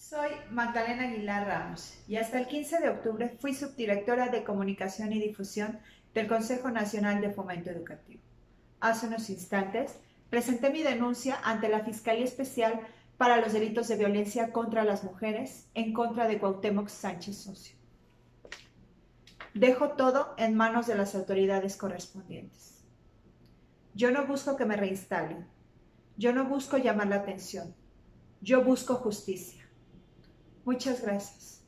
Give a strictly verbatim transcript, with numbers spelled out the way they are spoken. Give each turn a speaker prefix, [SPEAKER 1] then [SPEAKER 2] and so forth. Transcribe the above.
[SPEAKER 1] Soy Magdalena Aguilar Ramos y hasta el quince de octubre fui subdirectora de Comunicación y Difusión del Consejo Nacional de Fomento Educativo. Hace unos instantes presenté mi denuncia ante la Fiscalía Especial para los Delitos de Violencia contra las Mujeres en contra de Cuauhtémoc Sánchez Socio. Dejo todo en manos de las autoridades correspondientes. Yo no busco que me reinstalen. Yo no busco llamar la atención. Yo busco justicia. Muchas gracias.